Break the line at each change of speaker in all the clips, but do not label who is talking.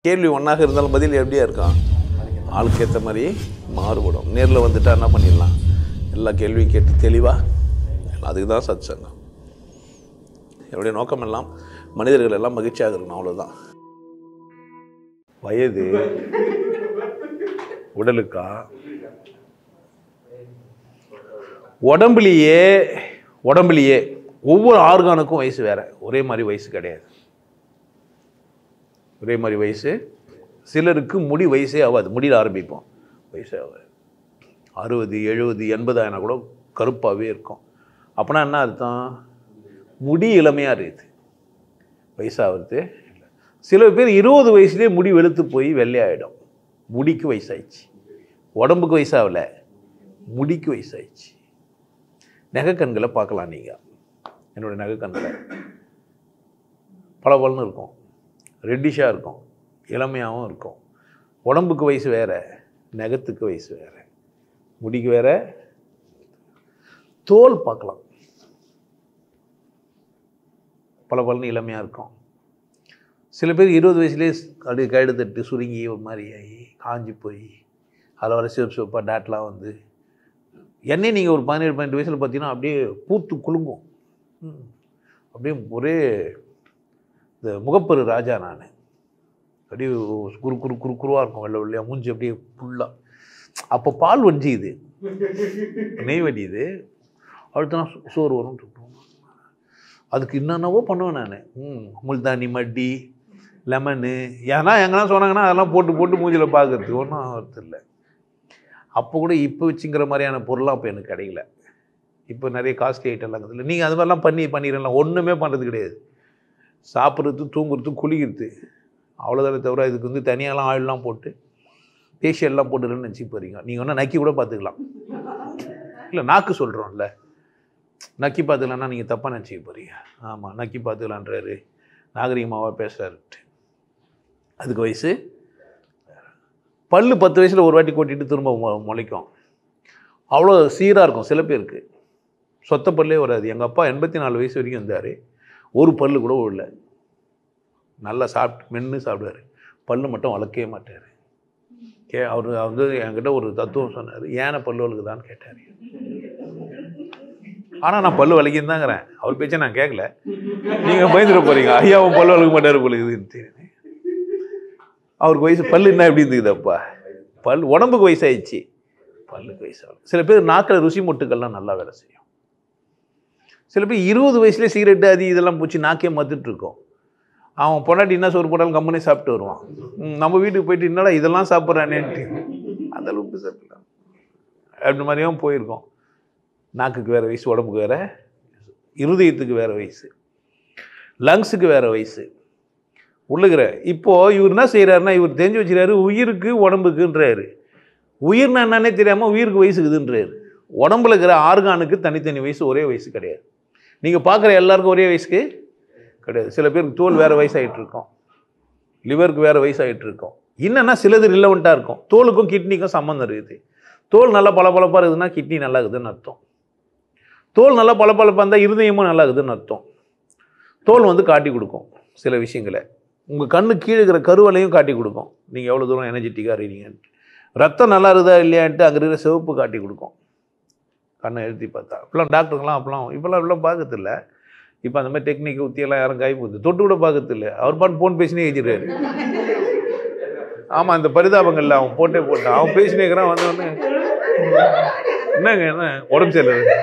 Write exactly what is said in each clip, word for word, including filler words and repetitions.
கேள்வி ஒன்றாக இருந்தாலும் பதில் எப்படியா இருக்கும், ஆளுக்கு ஏற்ற மாதிரி மாறுபடும். நேரில் வந்துட்டா என்ன பண்ணிடலாம், எல்லா கேள்வியும் கேட்டு தெளிவாக, அதுக்கு தான் சத் சங்கம். என்னுடைய நோக்கம் எல்லாம் மனிதர்கள் எல்லாம் மகிழ்ச்சியாக இருக்கணும், அவ்வளோதான். வயது உடலுக்கா, உடம்புலையே உடம்புலையே ஒவ்வொரு ஆர்கானுக்கும் வயசு வேற, ஒரே மாதிரி வயசு கிடையாது. ஒரே மாதிரி வயசு சிலருக்கு முடி வயசே ஆகாது, முடியில் ஆரம்பிப்போம், வயசே ஆகாது. அறுபது எழுபது எண்பது ஆயினா கூட கருப்பாகவே இருக்கும். அப்படின்னா என்ன அர்த்தம், முடி இளமையாக இருக்குது, வயசாகிறது இல்லை. சில பேர் இருபது வயசுலேயே முடி வெளுத்து போய் வெள்ளையாகிடும். முடிக்கு வயசாயிடுச்சு, உடம்புக்கு வயசாகலை, முடிக்கு வயசாயிடுச்சு. நகைக்கண்களை பார்க்கலாம் நீங்கள், என்னுடைய நகைக்கண்களை பல பலன்னு இருக்கும், ரெட்டிஷாக இருக்கும், இளமையாகவும் இருக்கும். உடம்புக்கு வயசு வேறு, நகத்துக்கு வயசு வேறு, முடிக்கு வேறு. தோல் பார்க்கலாம், பல பலன்னு இளமையாக இருக்கும். சில பேர் இருபது வயசுலேயே அப்படியே கைடு தட்டு சுருங்கி ஒரு மாதிரி ஆகி காஞ்சி போய் அதில் வர சிவப்பு சிவப்பாக டேட்லாம் வந்து, என்னையே நீங்கள் ஒரு பதினேழு பன்னெண்டு வயசில் பார்த்தீங்கன்னா அப்படியே பூத்து குலுங்கும். அப்படியே ஒரே இந்த முகப்பரு ராஜா நான், அப்படியே குறு குறு குறு குருவாக இருக்கும், வெள்ளை வெள்ளையாக மூஞ்சி அப்படியே ஃபுல்லாக. அப்போ பால் வடிஞ்சிது, நெய் வடியுது, அடுத்தனா சோறு வரும். அதுக்கு என்னென்னவோ பண்ணுவேன் நான். ம் முல்தானி மட்டி லெமனு ஏன்னா எங்கன்னா சொன்னாங்கன்னா அதெல்லாம் போட்டு போட்டு மூஞ்சில் பார்க்கறதுக்கு ஒன்றும் ஆகிறது இல்லை. அப்போ கூட இப்போ வச்சுங்கிற மாதிரியான பொருள்லாம் அப்போ எனக்கு கிடைக்கல. இப்போ நிறைய காஸ்ட்லி ஐட்டம்லாம் இல்லை. நீங்கள் அது மாதிரிலாம் பண்ணி பண்ணிடலாம், ஒன்றுமே பண்ணுறது கிடையாது. சாப்பிட்றது, தூங்குறது, குளிக்கிறது, அவ்வளோதானே தவிர இதுக்கு வந்து தனியாலாம் ஆயிலெலாம் போட்டு ஃபேஷியல்லாம் போட்டுருன்னு நினச்சி போகிறீங்க. நீங்கள் ஒன்றா நக்கி கூட பார்த்துக்கலாம். இல்லை நாக்கு சொல்கிறோம்ல, நக்கி பார்த்துக்கலான்னா நீங்கள் தப்பாக நினச்சிக்க போகிறீங்க. ஆமாம், நக்கி பார்த்துக்கலான்றாரு, நாகரிகமாவாக பேசுகிறாருட்டு. அதுக்கு வயசு பல்லு பத்து வயசில் ஒரு வாட்டி கொட்டிட்டு திரும்ப முளைக்கும், அவ்வளோ சீராக இருக்கும். சில பேருக்கு சொத்த பல்லே வராது. எங்கள் அப்பா எண்பத்தி நாலு வயசு வரைக்கும் இருந்தார், ஒரு பல்லு கூட இல்லை. நல்லா சாப்பிட்டு மென்று சாப்பிடுவார், பல்லு மட்டும் வளர்க்கவே மாட்டார். கே அவர் வந்து என்கிட்ட ஒரு தத்துவம் சொன்னார், ஏன பல்லு வளர்க்குதான்னு கேட்டார். ஆனால் நான் பல்லு வலிக்கின்னு தாங்கிறேன், அவர் பேச்சை நான் கேட்கல. நீங்கள் பயந்துட போகிறீங்க, ஐயாவும் பல்லு வளர்க்க மாட்டார் பழுகுதுன்னு. அவருக்கு வயசு பல்லு என்ன எப்படி இருந்துக்குதப்பா, பல் உடம்புக்கு வயசாகிடுச்சு, பல்லுக்கு வயசாகும். சில பேர் நாக்கில் ருசி மொட்டுக்கள்லாம் நல்லா வேலை செய்யும். சில பேர் இருபது வயசுலேயே சிகரெட்டு அது இதெல்லாம் பூச்சி நாக்கே மத்துட்டு இருக்கோம். அவன் பொண்டாட்டி என்ன சோறு போட்டாலும் கம்பெனி சாப்பிட்டு வருவான். நம்ம வீட்டுக்கு போயிட்டு என்னடா இதெல்லாம் சாப்பிட்றானேன்ட்டு அந்த அளவுக்கு சாப்பிடலாம். அப்படி மாதிரியும் போயிருக்கோம். நாக்குக்கு வேறு வயசு, உடம்புக்கு வேறு, இருதயத்துக்கு வேறு வயசு, லங்ஸுக்கு வேறு வயசு, உள்ளுகிற. இப்போது இவர் என்ன செய்கிறாருன்னா, இவர் தெரிஞ்சு வச்சுக்கிறாரு உயிருக்கு உடம்புக்குன்றாரு. உயிர்னா என்னன்னே தெரியாமல் உயிருக்கு வயசுக்குதுன்றாரு. உடம்புல இருக்கிற ஆர்கானுக்கு தனித்தனி வயசு, ஒரே வயசு கிடையாது. நீங்கள் பார்க்குற எல்லாருக்கும் ஒரே வயசுக்கு கிடையாது. சில பேருக்கு தோல் வேறு வயசாகிட்டு இருக்கும், லிவருக்கு வேறு வயசாகிட்டு இருக்கும். என்னென்னா சிலது ரிலவெண்ட்டாக இருக்கும். தோலுக்கும் கிட்னிக்கும் சம்மந்தம் இருக்குது. தோல் நல்லா பளபளப்பாக இருக்குதுன்னா கிட்னி நல்லா இருக்குதுன்னு அர்த்தம். தோல் நல்லா பளபளப்பாக இருந்தால் இருதயமும் நல்லா இருக்குதுன்னு அர்த்தம். தோல் வந்து காட்டி கொடுக்கும் சில விஷயங்களை. உங்கள் கண்ணு கீழே இருக்கிற கருவலையும் காட்டி கொடுக்கும், நீங்கள் எவ்வளோ தூரம் எனர்ஜெட்டிக்காக இருக்கீங்கன்ட்டு. ரத்தம் நல்லா இருக்குதா இல்லையான்ட்டு அங்கே இருக்கிற சிவப்பு காட்டி கொடுக்கும், கண்ணை எழுதி பார்த்தா. இப்போலாம் டாக்டருங்களாம் அப்போலாம் இப்போலாம் இப்பெல்லாம் பார்க்கறதில்ல. இப்போ அந்த மாதிரி டெக்னிக் ஊற்றியெல்லாம் யாரும் கை போகுது, தொட்டு கூட பார்க்கறதில்ல. அவர் பாட்டு ஃபோன் பேசினே எழுதிடுறாரு. ஆமாம், இந்த பரிதாபங்கள்ல அவன் போட்டே போட்டான், அவன் பேசினே இருக்கிறான். வந்தோடனே என்னங்க என்ன உடம்பு சரியில்லை,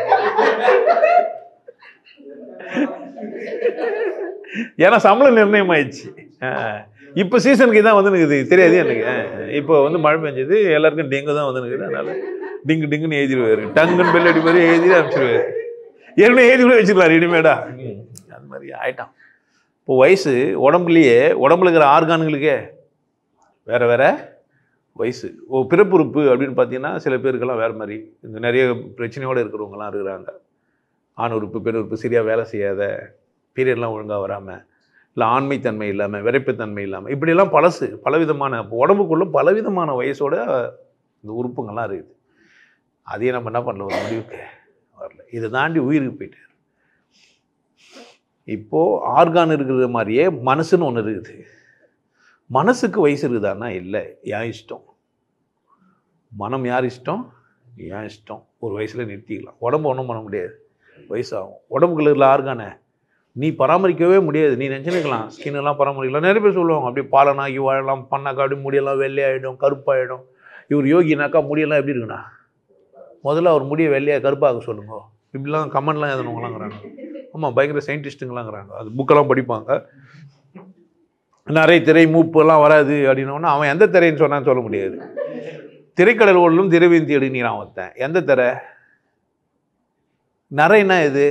ஏன்னா சம்பளம் நிர்ணயம் ஆயிடுச்சு. இப்போ சீசனுக்கு தான் வந்து நிற்குது, தெரியாது எனக்கு. இப்போ வந்து மழை பெஞ்சது, எல்லாருக்கும் டெங்கு தான் வந்து நிற்குது. அதனால டிங்கு டிங்குன்னு எழுதிடுவார், டங்குன்னு பெல் அடி மாதிரி எழுதி அனுப்பிச்சிடுவார். ஏற்கனவே எழுதி கூட வச்சுக்கலாம் ரெடிமேடா. அது மாதிரி ஆயிட்டான். இப்போ வயசு உடம்புலையே, உடம்புல இருக்கிற ஆர்கானுங்களுக்கே வேறு வேறு வயசு. ஓ பிறப்புறுப்பு அப்படின்னு பார்த்தீங்கன்னா சில பேருக்கெல்லாம் வேறு மாதிரி, இந்த நிறைய பிரச்சனையோடு இருக்கிறவங்களாம் இருக்கிறாங்க. ஆண் உறுப்பு பெண் உறுப்பு சரியாக வேலை செய்யாத, பீரியட்லாம் ஒழுங்காக வராமல், இல்லை ஆண்மைத்தன்மை இல்லாமல், விரைப்புத்தன்மை இல்லாமல், இப்படிலாம் பழசு பலவிதமான உடம்புக்குள்ளே பலவிதமான வயசோட இந்த உறுப்புங்கள்லாம் இருக்குது. அதையே நம்ம என்ன பண்ணல, ஒரு முடிவுக்கு வரல. இதை தாண்டி உயிருக்கு போயிட்டார். இப்போது ஆர்கான் இருக்கிற மாதிரியே மனசுன்னு ஒன்று இருக்குது. மனசுக்கு வயசு இருக்குதான்னா இல்லை, ஏன் இஷ்டம். மனம் யார் இஷ்டம்? ஏன் இஷ்டம். ஒரு வயசில் நிறுத்திக்கலாம். உடம்பு ஒன்றும் பண்ண முடியாது, வயசாகும். உடம்புக்குள்ள இல்லை ஆர்கானை நீ பராமரிக்கவே முடியாது. நீ நினச்சிருக்கலாம் ஸ்கின்னெல்லாம் பராமரிக்கலாம். நிறைய பேர் சொல்லுவாங்க அப்படியே பாலனாகி வாழலாம், பண்ணாக்கா அப்படி முடியெல்லாம் வெள்ளையாகிடும், கருப்பாயிடும். இவர் யோகினாக்கா முடியெல்லாம் எப்படி இருக்குண்ணா? முதல்ல அவர் முடியை வெள்ளையாக கருப்பாக சொல்லுங்க. இப்படிலாம் கமெண்ட்லாம் எழுதுனவங்களாங்கிறாங்க. ஆமாம், பயங்கர சயின்டிஸ்ட்டுங்களாங்கிறாங்க. அது புக்கெல்லாம் படிப்பாங்க. நிறைய திரை மூப்பெல்லாம் வராது அப்படின்னோன்னா அவன் எந்த திரைன்னு சொன்னான்னு சொல்ல முடியாது. திரைக்கடல் ஓடலும் திரைவேந்தி எடுக்கிறான் ஒருத்தன். எந்த திரை? நிறையன்னா இது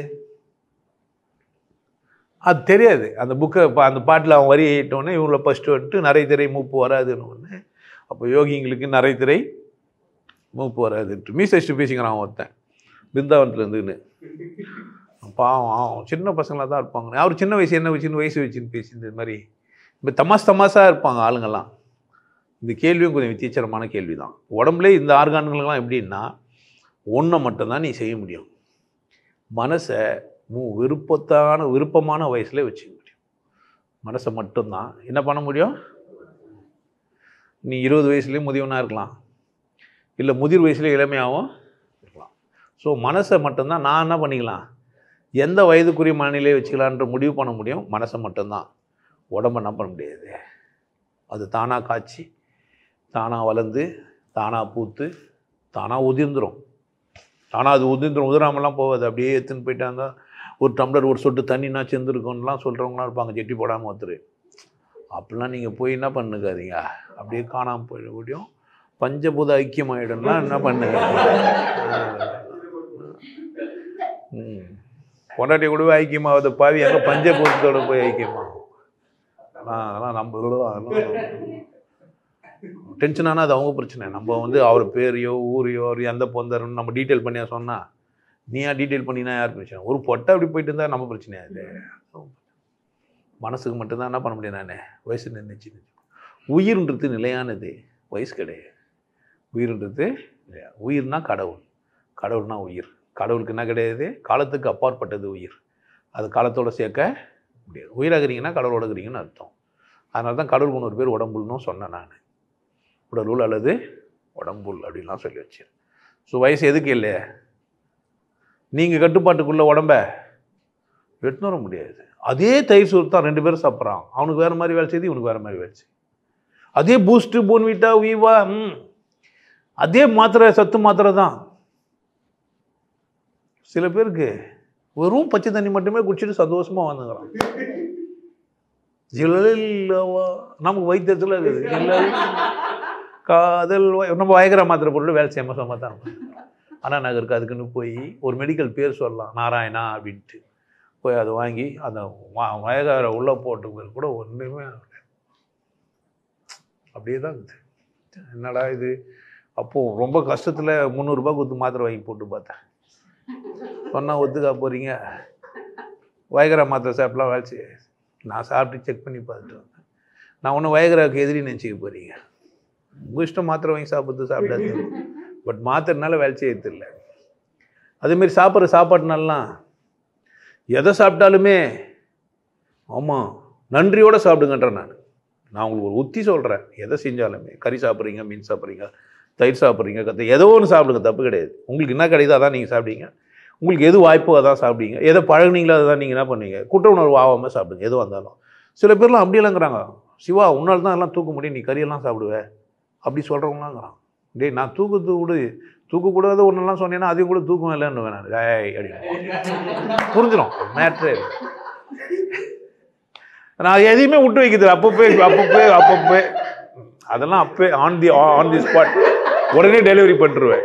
அது தெரியாது. அந்த புக்கை அந்த பாட்டில் அவன் வரி ஏட்டோன்னே இவங்கள ஃபஸ்ட்டு வந்துட்டு நிறைய திரை மூப்பு வராதுன்னு ஒன்று. அப்போ யோகிங்களுக்கு நிறைய திரை மூப்பு வராதுன்ட்டு மீசடிச்சு பேசிக்கிறான் ஒருத்தன் பிருந்தாவனத்துலேருந்துன்னு. பாவம் சின்ன பசங்களாக தான் இருப்பாங்க. அவர் சின்ன வயசு என்ன வச்சுன்னு வயசு வச்சுன்னு பேசி இந்த மாதிரி இப்போ தமாஸ் தமாஸாக இருப்பாங்க ஆளுங்கள்லாம். இந்த கேள்வியும் கொஞ்சம் வித்தியாசமான கேள்வி தான். உடம்புலே இந்த ஆர்கான்கள்லாம் எப்படின்னா ஒன்றை மட்டும்தான் நீ செய்ய முடியும். மனசை மூ விருப்பத்தான விருப்பமான வயசில் வச்சுக்க முடியும். மனசை மட்டும்தான் என்ன பண்ண முடியும். நீ இருபது வயசுலேயும் முதியவனாக இருக்கலாம், இல்லை முதிர் வயசுலேயே இளமையாகவும் இருக்கலாம். ஸோ மனசை மட்டும்தான் நான் என்ன பண்ணிக்கலாம், எந்த வயதுக்குரிய மனநிலையை வச்சுக்கலான்ற முடிவு பண்ண முடியும். மனசை மட்டும்தான். உடம்பை என்ன பண்ண முடியாது. அது தானாக காய்ச்சி தானாக வளர்ந்து தானாக பூத்து தானாக உதிர்ந்துடும். தானாக அது உதிர்ந்துடும். உதிராமலாம் போகாது. அப்படியே எடுத்துன்னு போயிட்டாங்க. ஒரு டம்ளர் ஒரு சொட்டு தண்ணினா செஞ்சுருக்கோன்னெலாம் சொல்கிறவங்களாம் இருப்பாங்க, ஜெட்டி போடாமல் ஒருத்தர். அப்படிலாம் நீங்கள் போய் என்ன பண்ணுக்காதீங்க, அப்படியே காணாமல் போயிட முடியும். பஞ்சபூத ஐக்கியமாயிடும்னா என்ன பண்ணுங்க. ம் பொண்டாட்டி கூடவே ஐக்கியமாவது பாவி அங்கே பஞ்சபூதத்தோடு போய் ஐக்கியமாகும். ஆனால் அதெல்லாம் நம்ம அதெல்லாம் டென்ஷனானா அது அவங்க பிரச்சனை. நம்ம வந்து அவர் பேரையோ ஊரையோ அவர் எந்த பொந்தருன்னு நம்ம டீட்டெயில் பண்ணியா சொன்னால் நீயா டீட்டெயில் பண்ணினா யார் பிரச்சனை. ஒரு பொட்டை அப்படி போயிட்டு இருந்தால் நம்ம பிரச்சனையா இது. மனசுக்கு மட்டும்தான் என்ன பண்ண முடியும். நான் வயசு நினைச்சு உயிர்ன்றது நிலையானது, வயசு கிடையாது. உயிர்ன்றது உயிர்னா கடவுள், கடவுள்னா உயிர். கடவுளுக்கு என்ன கிடையாது, காலத்துக்கு அப்பாற்பட்டது உயிர். அது காலத்தோடு சேர்க்க முடியாது. உயிராகிறீங்கன்னா கடவுளோட இருக்கிறீங்கன்னு அர்த்தம். அதனால தான் கடவுளுக்கு ஒரு பேர் உடம்புல்னு சொன்னேன் நான். உடலுள் அல்லது உடம்புல் அப்படின்லாம் சொல்லி வச்சேன். ஸோ வயசு எதுக்கு இல்லை. நீங்கள் கட்டுப்பாட்டுக்குள்ள உடம்ப வெட்டுன்னு வர முடியாது. அதே தயிர் சோறு தான் ரெண்டு பேரும் சாப்பிட்றான். அவனுக்கு வேறு மாதிரி வேலை செய்து இவனுக்கு வேறு மாதிரி வேலை செய்யுது. அதே பூஸ்ட்டு போன்விட்டா வீவா ம் அதே மாத்திரை சத்து மாத்திரை தான். சில பேருக்கு வெறும் பச்சை தண்ணி மட்டுமே குடிச்சிட்டு சந்தோஷமாக வந்துங்கிறான். ஜில்லவா நமக்கு வைத்தியத்தில் இருக்குது. இல்லை காதல் நம்ம வயகர மாத்திரை போட்டு வேலை செய்யாமல் சும்மா தான். ஆனால் நகருக்கு அதுக்குன்னு போய் ஒரு மெடிக்கல் பேர் சொல்லலாம் நாராயணா அப்படின்ட்டு போய் அதை வாங்கி அந்த வயகர உள்ளே போட்டு கூட ஒன்றுமே அப்படியே தான் இருக்குது. என்னடா இது. அப்போது ரொம்ப கஷ்டத்தில் முந்நூறுரூபா கொடுத்து மாத்திரை வாங்கி போட்டு பார்த்தேன். சொன்னால் ஒத்துக்கா போகிறீங்க, வயகரா மாத்திரை சாப்பிட்லாம் வேலை செய்ய. நான் சாப்பிட்டு செக் பண்ணி பார்த்துட்டு வந்தேன். நான் ஒன்றும் வயகராவுக்கு எதிரி நினச்சிக்க போகிறீங்க. உங்கள் இஷ்டம் மாத்திரை வாங்கி சாப்பிட்றது சாப்பிடாது. பட் மாத்திரனால வேலை செய்யறது இல்லை. அதேமாரி சாப்பிட்ற சாப்பாட்டுனாலாம் எதை சாப்பிட்டாலுமே ஆமாம் நன்றியோடு சாப்பிடுங்கன்றேன். நான் நான் உங்களுக்கு ஒரு உத்தி சொல்கிறேன். எதை செஞ்சாலுமே கறி சாப்பிட்றீங்க, மீன் சாப்பிட்றீங்க, தயிர் சாப்பிட்றீங்க, கற்று ஏதோ ஒன்று சாப்பிடுங்க, தப்பு கிடையாது. உங்களுக்கு என்ன கிடையாது அதான் நீங்கள் சாப்பிடுங்க. உங்களுக்கு எது வாய்ப்போ அதான் சாப்பிடுங்க. எதை பழகுனீங்களோ அதை தான் நீங்கள் என்ன பண்ணுவீங்க, குற்ற உணர்வு ஆகாமல் சாப்பிடுங்க எது வந்தாலும். சில பேர்லாம் அப்படியேலாங்கிறாங்க, சிவா உன்னால் தான் எல்லாம் தூக்க முடியும், நீ கறியெல்லாம் சாப்பிடுவேன் அப்படி சொல்கிறவங்களாங்கிறான். டேய் நான் தூக்கத்து விடு, தூக்கக்கூடாது ஒன்றெல்லாம் சொன்னேன்னா அதையும் கூட தூக்கம் இல்லைன்னு வேணாம் ஏய் அப்படின்னு புரிஞ்சிடும் மேட்ரே. நான் எதையுமே விட்டு வைக்கிறது அப்பப்போ அப்பப்போ அப்பப்போ அதெல்லாம் அப்போ on the on the spot உடனே டெலிவரி பண்ணிருவேன்.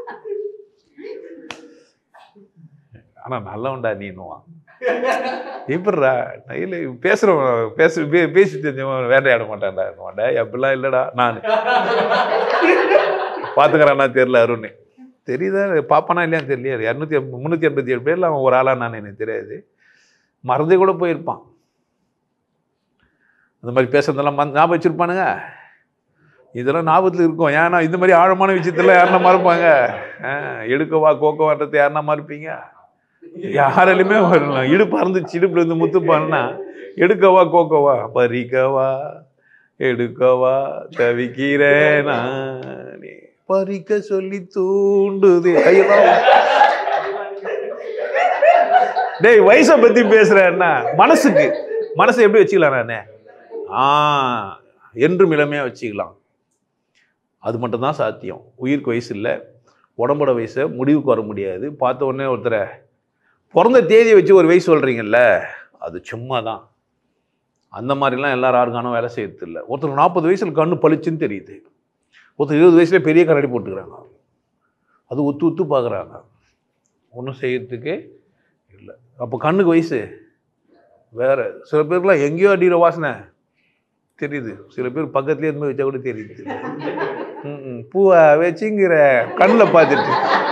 ஆனால் நல்லவன்டா நீனுவான். எப்படிடா இல்லை பேசுகிறவன் பேச பேசி தெரிஞ்சவன் வேட்டையாட மாட்டான்டா மாட்டா அப்படிலாம் இல்லைடா. நான் பார்த்துக்கிறான்னா தெரியல அருண் தெரியுதா பாப்பானா இல்லையான்னு தெரியல. இரநூத்தி முந்நூற்றி எண்பத்தி ஏழு பேரில் அவன் ஒரு ஆளாக நான் எனக்கு தெரியாது. மறந்தே கூட போயிருப்பான். அந்த மாதிரி பேசுறதெல்லாம் ஞாபகம் வச்சுருப்பானுங்க. இதெல்லாம் ஞாபகத்தில் இருக்கும். ஏன்னா இந்த மாதிரி ஆழமான விஷயத்தெல்லாம் யாருன்னா மறப்பாங்க. எடுக்கவா கோக்கவான்றதை யாருன்னா மறுப்பீங்க? யாராலுமே வரலாம். இடுப்பு அறந்துச்சு, இடுப்புல இருந்து முத்துப்பான்னா எடுக்கவா கோக்கவா பறிக்கவா எடுக்கவா தவிக்கிறேன் நானே பறிக்க சொல்லி தூண்டுது கையெல்லாம். டேய் வயசை பத்தி பேசுறேன்னா மனசுக்கு மனசை எப்படி வச்சுக்கலாம் நானே? ஆ என்றும் இளமையா வச்சுக்கலாம். அது மட்டும்தான் சாத்தியம். உயிருக்கு வயசு இல்லை, உடம்போட வயசை முடிவுக்கு வர முடியாது. பார்த்த உடனே ஒருத்தரை பிறந்த தேதியை வச்சு ஒரு வயசு சொல்கிறீங்கல்ல, அது சும்மா தான். அந்த மாதிரிலாம் எல்லாரும் யாருக்கான வேலை செய்யறது இல்லை. ஒருத்தர் நாற்பது வயசில் கண்ணு பளிச்சுன்னு தெரியுது, ஒருத்தர் இருபது வயசுல பெரிய கண்ணாடி போட்டுக்கிறாங்க, அது ஒத்து ஒத்து பார்க்குறாங்க, ஒன்றும் செய்யறதுக்கே இல்லை. அப்போ கண்ணுக்கு வயசு வேறு. சில பேருக்குலாம் எங்கேயோ அடிக்கிற வாசனை தெரியுது, சில பேர் பக்கத்துலேயே இருந்து வச்சா கூட தெரியுது. ம் பூவை வச்சுங்கிற கண்ணில் பார்த்துட்டு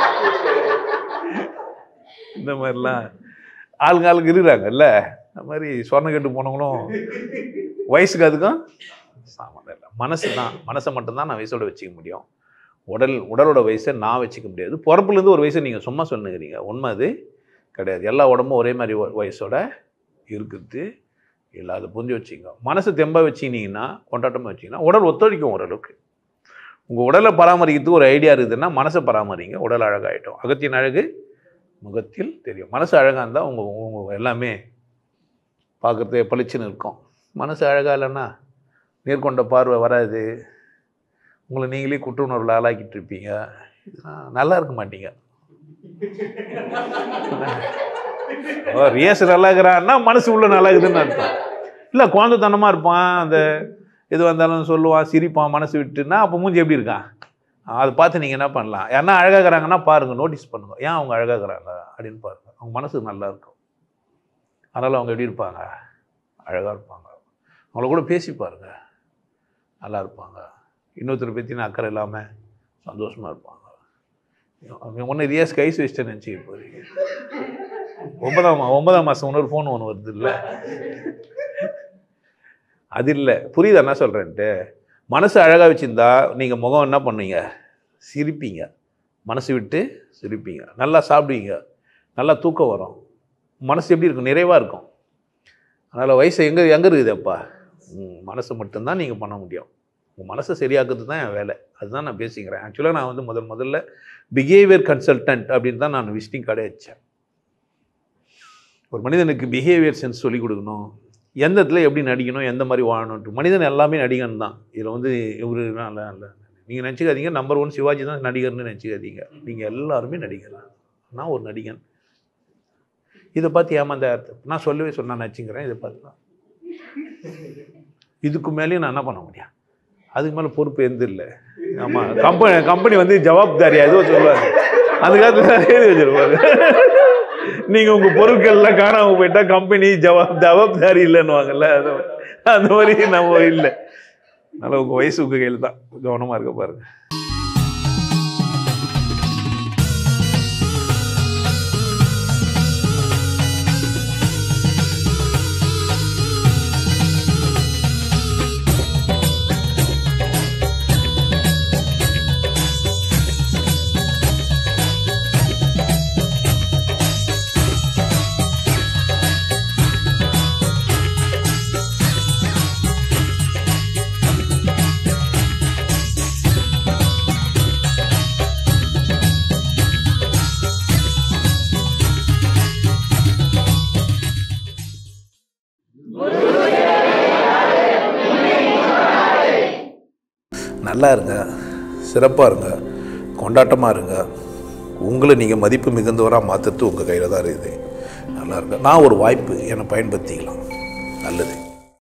இந்த மாதிரிலாம் ஆளுங்க ஆளுங்க இருக்கிறாங்கல்ல. அந்த மாதிரி சொர்ணம் கட்டு போனவங்களும் வயசுக்கு அதுக்கும் சாமான் இல்லை. மனசு தான், மனசை மட்டும்தான் நான் வயசோட வச்சுக்க முடியும். உடல் உடலோட வயசை நான் வச்சுக்க முடியாது. பிறப்புலேருந்து ஒரு வயசை நீங்கள் சும்மா சொன்னுக்கிறீங்க, உண்மை அது கிடையாது. எல்லா உடம்பும் ஒரே மாதிரி வயசோட இருக்குது இல்லை, அதை புரிஞ்சு வச்சுங்க. மனசை தெம்பாக வச்சுக்கினீங்கன்னா, கொண்டாட்டமாக வச்சிங்கன்னா உடல் ஒத்துழைக்கும் ஓரளவுக்கு. உங்கள் உடலை பராமரிக்கிறதுக்கு ஒரு ஐடியா இருக்குதுன்னா மனசை பராமரிங்க, உடல் அழகாயிட்டோம். அகத்தின் அழகு முகத்தில் தெரியும். மனசு அழகாக இருந்தால் உங்கள் உங்கள் எல்லாமே பார்க்குறது பளிச்சுன்னு இருக்கும். மனசு அழகாக இல்லைன்னா நேர்கொண்ட பார்வை வராது, உங்களை நீங்களே குற்ற உணர்வில் ஆளாக்கிட்டு இருப்பீங்க, நல்லா இருக்க மாட்டீங்க. ரியஸ் நல்லா இருக்கிறான்னா மனசு உள்ள நல்லா இருக்குதுன்னு அர்த்தம். இல்லை குழந்தைத்தனமாக இருப்பான், அந்த எது வந்தாலும் சொல்லுவான், சிரிப்பான் மனசு விட்டுன்னா, அப்போ மூஞ்சி எப்படி இருக்கான் அதை பார்த்து நீங்கள் என்ன பண்ணலாம். யாருன்னா அழகாகிறாங்கன்னா பாருங்கள், நோட்டீஸ் பண்ணுங்கள், ஏன் அவங்க அழகாகிறாங்க அப்படின்னு பாருங்கள். அவங்க மனசு நல்லா இருக்கும், அதனால் அவங்க எப்படி இருப்பாங்க, அழகாக இருப்பாங்க. அவங்கள கூட பேசி பாருங்கள், நல்லா இருப்பாங்க. இன்னொருத்தரை பற்றி நான் அக்கறை இல்லாமல் சந்தோஷமாக இருப்பாங்க. ஒன்று ரியஸ் கைஸ் வச்சுட்டேன்னு நினச்சிக்க போகிறீங்க. ஒன்பதாம் ஒன்பதாம் மாதம் இன்னொரு ஃபோன் ஒன்று வருது இல்லை, அது இல்லை. புரியுது என்ன சொல்கிறேன்ட்டு? மனசு அழகாக வச்சுருந்தா நீங்கள் முகம் என்ன பண்ணுவீங்க, சிரிப்பீங்க, மனசு விட்டு சிரிப்பீங்க, நல்லா சாப்பிடுவீங்க, நல்லா தூக்கம் வரும், மனசு எப்படி இருக்கும், நிறைவாக இருக்கும். அதனால் வயசு எங்கே எங்கே இருக்குது அப்பா? மனசு மட்டும்தான் நீங்கள் பண்ண முடியும். உங்கள் மனசை சரியாக்குறது தான் என் வேலை, அதுதான் நான் பேசிக்கிறேன். ஆக்சுவலாக நான் வந்து முதல் முதல்ல பிஹேவியர் கன்சல்டன்ட் அப்படின்னு தான் நான் விசிட்டிங் கார்டே வச்சேன். ஒரு மனிதனுக்கு பிஹேவியர் சென்ஸ் சொல்லிக் கொடுக்கணும், எந்த இடத்துல எப்படி நடிக்கணும், எந்த மாதிரி வாழணுன்ட்டு. மனிதன் எல்லாமே நடிகன் தான். இதில் வந்து இவரு இல்லை இல்லை நீங்கள் நினச்சிக்காதீங்க நம்பர் ஒன் சிவாஜி தான் நடிகர்னு நினச்சிக்காதீங்க. நீங்கள் எல்லாருமே நடிகர். நான் ஒரு நடிகன். இதை பார்த்து ஏமாந்த நான் சொல்லவே சொன்ன நான் நினச்சிக்கிறேன். இதை பார்த்து தான் இதுக்கு மேலேயும் நான் என்ன பண்ண முடியும், அதுக்கு மேலே பொறுப்பு எந்த இல்லை. ஆமாம், கம்பெனி கம்பெனி வந்து ஜவாப்தாரி எதுவும் சொல்லுவாங்க, அந்த காலத்தில் எழுதி வச்சுருப்பாங்க. நீங்கள் உங்கள் பொருட்கள்லாம் காணாமல் போயிட்டா கம்பெனி ஜவாப் ஜவாப்தாரி இல்லைன்னுவாங்கல்ல, அது அந்த மாதிரி நம்ம இல்லை. அதனால் உங்கள் வயசு உங்கள் கையில் தான், கவனமாக இருக்க பாருங்கள். நல்லா இருங்க, சிறப்பாக இருங்க, கொண்டாட்டமாக இருங்க. உங்களை நீங்கள் மதிப்பு மிகுந்தவராக மாற்றுறது உங்கள் கையில் தான் இருக்குது. நல்லா இருங்க. நான் ஒரு வாய்ப்பு என்னை பயன்படுத்திக்கலாம். நல்லது.